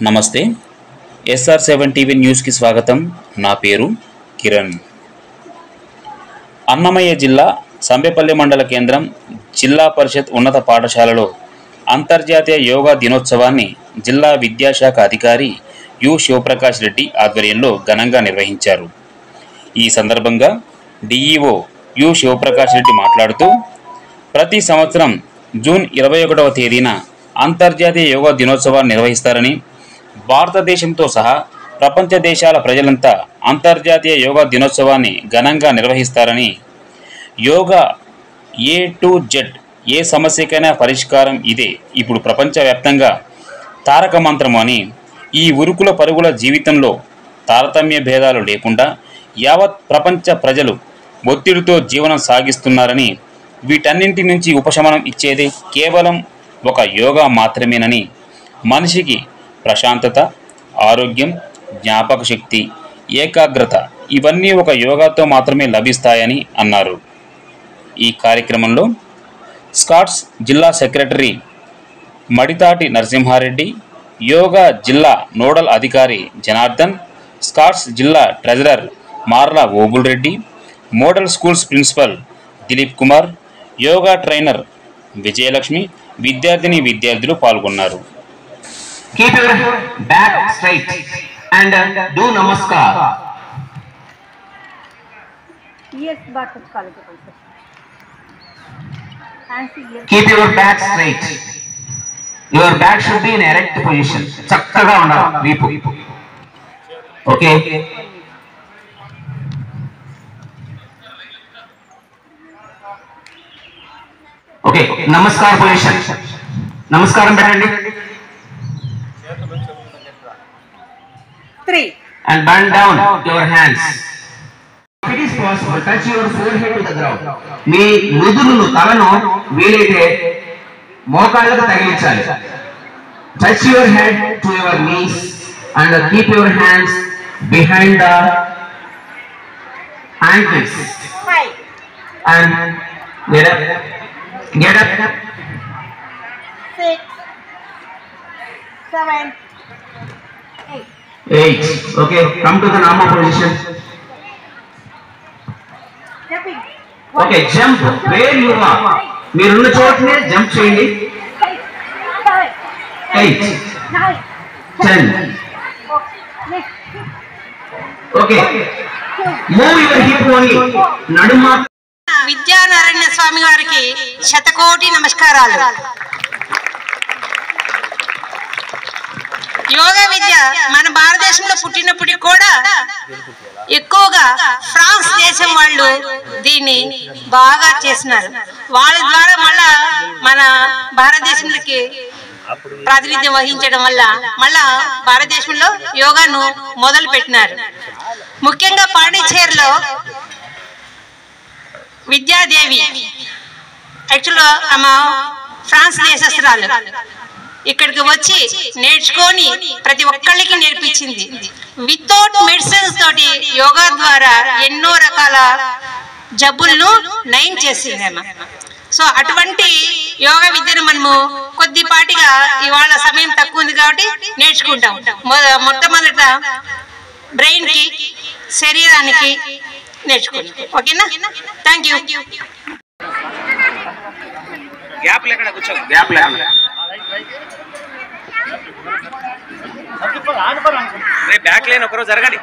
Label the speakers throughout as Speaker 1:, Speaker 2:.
Speaker 1: నమస్తే SR7 TV న్యూస్కి స్వాగతం. నా పేరు కిరణ్. అన్నమయ్య జిల్లా సంబెపల్లి మండల కేంద్రం జిల్లా పరిషత్ ఉన్నత పాఠశాలలో అంతర్జాతీయ యోగా దినోత్సవాన్ని జిల్లా విద్యాశాఖ అధికారి యు శివప్రకాష్ రెడ్డి ఆధ్వర్యంలో ఘనంగా నిర్వహించారు. ఈ సందర్భంగా డిఈఓ యు శివప్రకాష్ రెడ్డి మాట్లాడుతూ, ప్రతి సంవత్సరం జూన్ 21వ తేదీన అంతర్జాతీయ యోగా దినోత్సవాన్ని నిర్వహిస్తారని, భారతదేశంతో సహా ప్రపంచ దేశాల ప్రజలంతా అంతర్జాతీయ యోగా దినోత్సవాన్ని ఘనంగా నిర్వహిస్తారని, యోగా A to Z ఏ సమస్యకైనా పరిష్కారం ఇదే ఇప్పుడు ప్రపంచవ్యాప్తంగా తారక మంత్రం అని, ఈ ఉరుకుల పరుగుల జీవితంలో తారతమ్య భేదాలు లేకుండా యావత్ ప్రపంచ ప్రజలు ఒత్తిడితో జీవనం సాగిస్తున్నారని, వీటన్నింటి నుంచి ఉపశమనం ఇచ్చేది కేవలం ఒక యోగా మాత్రమేనని, మనిషికి ప్రశాంతత, ఆరోగ్యం, జ్ఞాపక శక్తి, ఏకాగ్రత ఇవన్నీ ఒక యోగాతో మాత్రమే లభిస్తాయని అన్నారు. ఈ కార్యక్రమంలో స్కాట్స్ జిల్లా సెక్రటరీ మడితాటి నరసింహారెడ్డి, యోగా జిల్లా నోడల్ అధికారి జనార్దన్, స్కాట్స్ జిల్లా treasurer Marla Obul Reddy, model schools principal Dilip Kumar, yoga trainer Vijayalakshmi, విద్యార్థులు పాల్గొన్నారు.
Speaker 2: Keep your back straight and do namaskar.
Speaker 3: Yes, back college.
Speaker 2: Keep your back straight. Your back should be in erect position. చక్కగా ఉండాలి వీపు. Okay. Okay, namaskar position. నమస్కారం పెట్టండి.
Speaker 3: 3
Speaker 2: And bend down your hands. If it is possible, touch your forehead to the ground. మీ నుదురును తలను వీలైతే మోకాళ్ళకు తగిలించాలి. Touch your head to your knees and keep your hands behind the ankles.
Speaker 3: 5
Speaker 2: And get up.
Speaker 3: 6 7
Speaker 2: 8. Okay, come to the normal position.
Speaker 3: jumping.
Speaker 2: Okay, jump where you are. మీరున్న చోటనే jump చేయండి. 8
Speaker 3: 9
Speaker 2: 10. Okay, move your hip only. నడుమ.
Speaker 4: విద్యానారాయణ స్వామి గారికి శతకోటి నమస్కారాలు. యోగా విద్య మన భారతదేశంలో పుట్టినప్పటికి కూడా ఎక్కువగా ఫ్రాన్స్ దేశం వాళ్ళు దీన్ని బాగా చేస్తున్నారు. వాళ్ళ ద్వారా మళ్ళా మన భారతదేశంలోకి ప్రాతినిధ్యం వహించడం వల్ల మళ్ళా భారతదేశంలో యోగాను మొదలు పెట్టినారు. ముఖ్యంగా పాండిచ్చేరిలో విద్యాదేవి యాక్చువల్గా ఆమె ఫ్రాన్స్ దేశస్తురాలు ఇక్కడికి వచ్చి నేర్చుకొని ప్రతి ఒక్కళ్ళకి నేర్పించింది. వితౌట్ మెడిసిన్స్ తోటి యోగా ద్వారా ఎన్నో రకాల జబ్బులను నయం చేసింది ఆమె. సో అటువంటి యోగా విద్యను మనము కొద్దిపాటిగా ఇవాళ సమయం తక్కువ ఉంది కాబట్టి నేర్చుకుంటాం. మొట్టమొదట బ్రెయిన్ కి, శరీరానికి నేర్చుకుంటాం. ఓకేనా? Thank you.
Speaker 2: గ్యాప్ లేకుండా కూర్చో. గ్యాప్ లేకుండా. బ్యాక్ లైన్ ఒకరోజు జరగండి.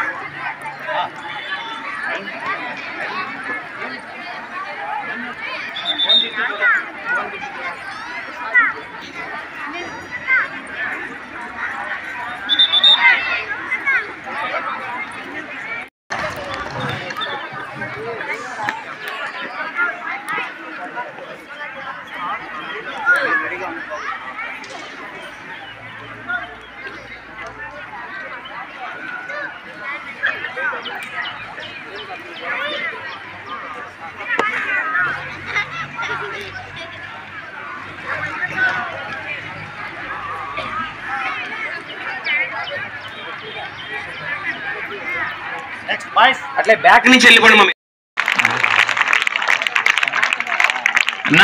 Speaker 2: అట్లే బ్యాక్ నుంచి వెళ్ళిపోండి మమ్మీ.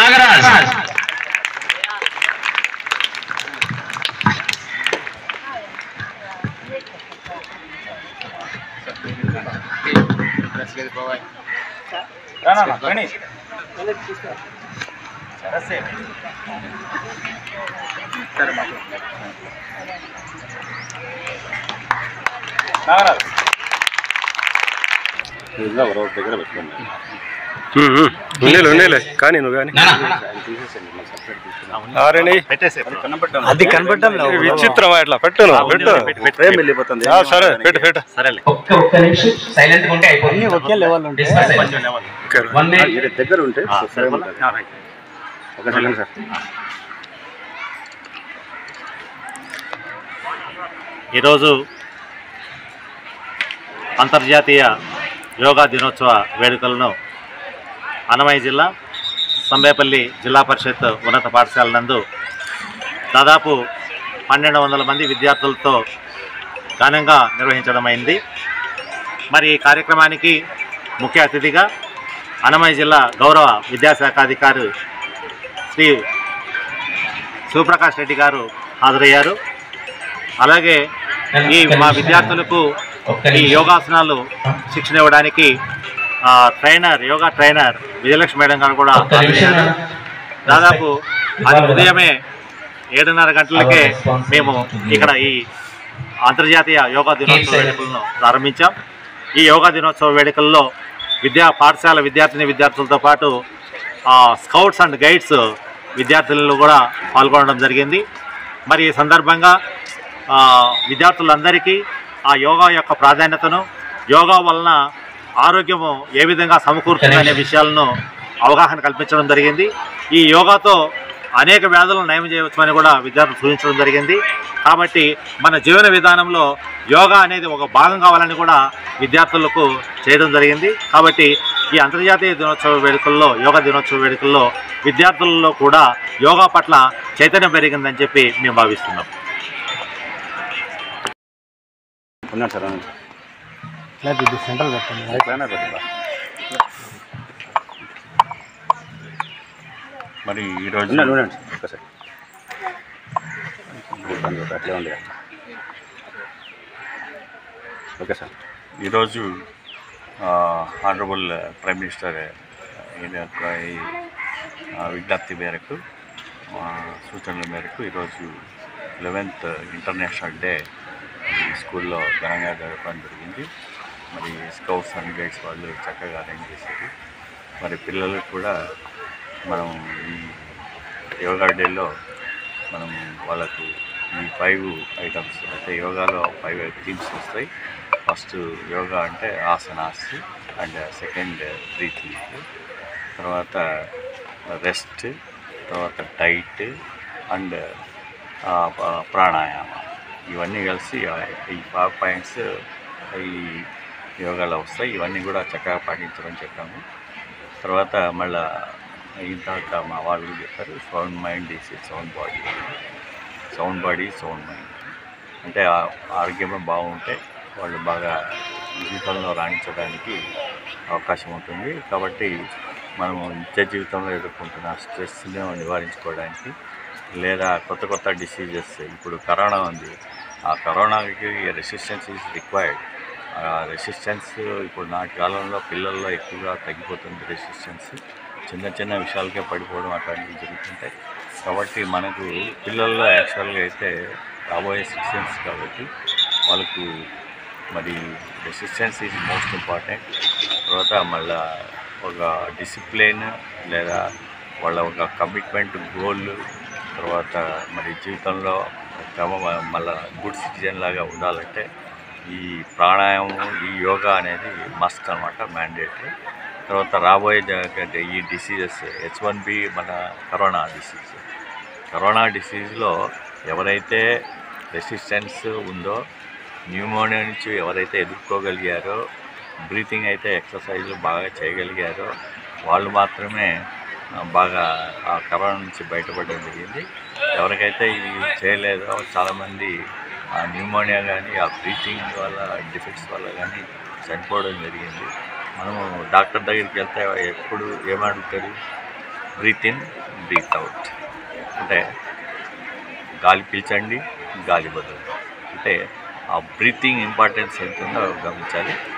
Speaker 2: నాగరాజ్
Speaker 5: ఉండేలే కానీ నువ్వు కానీ అది కనపడ్డం విచిత్రం అట్లా పెట్టు వెళ్ళిపోతుంది. సరే పెట్టు పెట్టు
Speaker 2: ఒక్క నిమిషం సైలెంట్ ఉంటే అయిపోతుంది.
Speaker 5: ఒకే లెవెల్ దగ్గర ఉంటే ఒక సెకండ్ సార్.
Speaker 6: ఈరోజు అంతర్జాతీయ యోగా దినోత్సవ వేడుకలను అన్నమయ్య జిల్లా సంబేపల్లి జిల్లా పరిషత్ ఉన్నత పాఠశాల నందు దాదాపు 1200 మంది విద్యార్థులతో ఘనంగా నిర్వహించడం అయింది. మరి ఈ కార్యక్రమానికి ముఖ్య అతిథిగా అన్నమయ్య జిల్లా గౌరవ విద్యాశాఖాధికారి శ్రీ శివప్రకాష్ రెడ్డి గారు హాజరయ్యారు. అలాగే ఈ మా విద్యార్థులకు ఈ యోగాసనాలు శిక్షణ ఇవ్వడానికి యోగా ట్రైనర్ విజయలక్ష్మి మేడం గారు కూడా హాజరయ్యారు. దాదాపు అది ఉదయమే 7:30 గంటలకే మేము ఇక్కడ ఈ అంతర్జాతీయ యోగా దినోత్సవ వేడుకలను ప్రారంభించాం. ఈ యోగా దినోత్సవ వేడుకల్లో పాఠశాల విద్యార్థులతో పాటు స్కౌట్స్ అండ్ గైడ్స్ విద్యార్థులు కూడా పాల్గొనడం జరిగింది. మరి ఈ సందర్భంగా విద్యార్థులందరికీ ఆ యోగా యొక్క ప్రాధాన్యతను, యోగా వలన ఆరోగ్యము ఏ విధంగా సమకూరుతుందనే విషయాలను అవగాహన కల్పించడం జరిగింది. ఈ యోగాతో అనేక వ్యాధులను నయం చేయవచ్చని కూడా విద్యార్థులు సూచించడం జరిగింది. కాబట్టి మన జీవన విధానంలో యోగా అనేది ఒక భాగం కావాలని కూడా విద్యార్థులకు చేయడం జరిగింది. కాబట్టి ఈ అంతర్జాతీయ యోగా దినోత్సవ వేడుకల్లో విద్యార్థులలో కూడా యోగా పట్ల చైతన్యం పెరిగిందని చెప్పి మేము భావిస్తున్నాం.
Speaker 5: సెంట్రల్
Speaker 7: మరి ఈరోజు
Speaker 5: ఓకే సార్.
Speaker 7: ఈరోజు ఆనరబుల్ ప్రైమ్ మినిస్టర్ విజ్ఞప్తి మేరకు, సూచనల మేరకు ఈరోజు 11th ఇంటర్నేషనల్ డే ఈ స్కూల్లో ఘనంగా జరపడం జరిగింది. మరి స్కౌట్స్ అండ్ గైడ్స్ వాళ్ళు చక్కగా అరేంజ్ చేశారు. మరి పిల్లలకు కూడా మనం ఈ యోగా డేలో మనం వాళ్ళకు ఈ 5 ఐటమ్స్ అంటే యోగాలో 5 థీమ్స్ వస్తాయి. ఫస్ట్ యోగా అంటే ఆసనాస్, అండ్ సెకండ్ బ్రీతింగ్, తర్వాత రెస్ట్, తర్వాత డైట్ అండ్ ప్రాణాయామ. ఇవన్నీ కలిసి ఈ 5 పాయింట్స్ ఈ యోగాలో వస్తాయి. ఇవన్నీ కూడా చక్కగా పాటించమని చెప్పాము. తర్వాత మళ్ళీ అయిన తర్వాత మా వాళ్ళు చెప్పారు, sound mind is sound body, sound body sound mind. అంటే ఆరోగ్యం బాగుంటే వాళ్ళు బాగా జీవితంలో రాణించడానికి అవకాశం ఉంటుంది. కాబట్టి మనము నిత్య జీవితంలో ఎదుర్కొంటున్న స్ట్రెస్ని నివారించుకోవడానికి, లేదా కొత్త డిసీజెస్, ఇప్పుడు కరోనా ఉంది, ఆ కరోనాకి రెసిస్టెన్స్ ఈజ్ రిక్వైర్డ్. రెసిస్టెన్స్ ఇప్పుడు నాటి కాలంలో పిల్లల్లో ఎక్కువగా తగ్గిపోతుంది. రెసిస్టెన్స్ చిన్న విషయాలకే పడిపోవడం అట్లాంటివి జరుగుతుంటాయి. కాబట్టి మనకు పిల్లల్లో యాక్చువల్గా అయితే రాబోయే 6 years కాబట్టి వాళ్ళకు మరి రెసిస్టెన్స్ ఈజ్ మోస్ట్ ఇంపార్టెంట్. తర్వాత మళ్ళీ ఒక డిసిప్లిన్ లేదా వాళ్ళ ఒక కమిట్మెంట్, గోల్, తర్వాత మరి జీవితంలో మళ్ళీ గుడ్ సిటిజన్ లాగా ఉండాలంటే ఈ ప్రాణాయామం, ఈ యోగా అనేది మస్ట్ అనమాట, మ్యాండేటరీ. తర్వాత రాబోయే ఈ డిసీజెస్ H1B మన కరోనా డిసీజ్లో ఎవరైతే రెసిస్టెన్స్ ఉందో, న్యూమోనియా నుంచి ఎవరైతే ఎదుర్కోగలిగారో, బ్రీతింగ్ అయితే ఎక్సర్సైజ్లు బాగా చేయగలిగారో వాళ్ళు మాత్రమే బాగా ఆ కరోనా నుంచి బయటపడడం జరిగింది. ఎవరికైతే ఇది చేయలేదో చాలామంది ఆ న్యూమోనియా కానీ, ఆ బ్రీతింగ్ వల్ల డిఫెక్ట్స్ వల్ల కానీ చనిపోవడం జరిగింది. మనము డాక్టర్ దగ్గరికి వెళ్తే ఎప్పుడు ఏమడుగుతారు? బ్రీత్ ఇన్, బ్రీత్ అవుట్, అంటే గాలి పీల్చండి, గాలి వదలండి. అంటే ఆ బ్రీతింగ్ ఇంపార్టెన్స్ ఎంత ఉందో గమనించాలి.